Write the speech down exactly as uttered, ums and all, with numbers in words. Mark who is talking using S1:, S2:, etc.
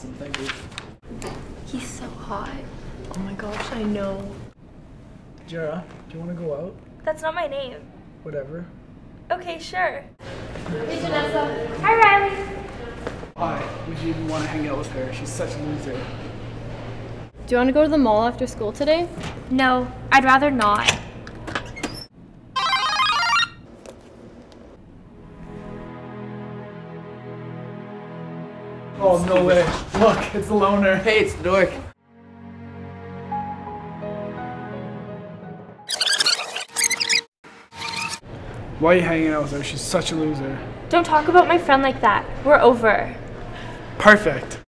S1: Awesome, thank you.
S2: He's so hot. Oh my gosh, I know.
S1: Jara, do you want to go out?
S2: That's not my name.
S1: Whatever.
S2: Okay, sure. Hey, Janessa. Hi, Riley.
S1: Why would you even want to hang out with her? She's such a loser.
S3: Do you want to go to the mall after school today?
S2: No, I'd rather not.
S1: Oh, no way. Look, it's the loner.
S4: Hey, it's the dork.
S1: Why are you hanging out with her? She's such a loser.
S2: Don't talk about my friend like that. We're over.
S1: Perfect.